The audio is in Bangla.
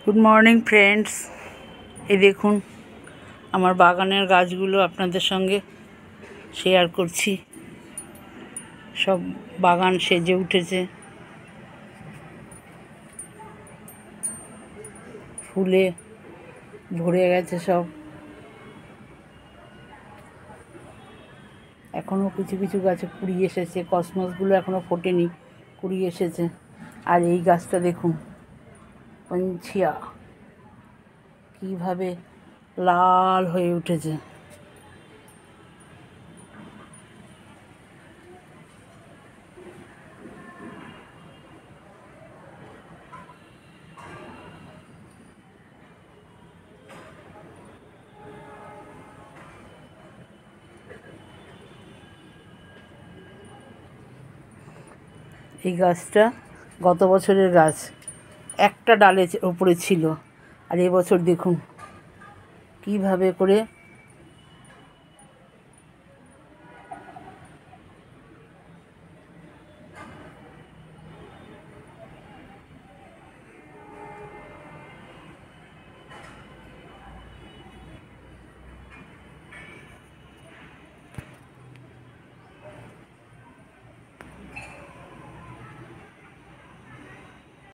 Good morning friends. এই দেখুন আমার বাগানের গাছগুলো আপনাদের সঙ্গে শেয়ার করছি। সব বাগান সেজে উঠেছে, ফুলে ভরে গেছে সব। এখনও কিছু কিছু গাছে কুড়ি এসেছে, কসমসগুলো এখনও ফোটেনি, কুড়ি এসেছে। আর এই গাছটা দেখুন, পঞ্চিয়া কীভাবে লাল হয়ে উঠেছে। এই গাছটা গত বছরের গাছ, একটা ডালের উপরে ছিল, আর এবছর দেখুন কীভাবে করে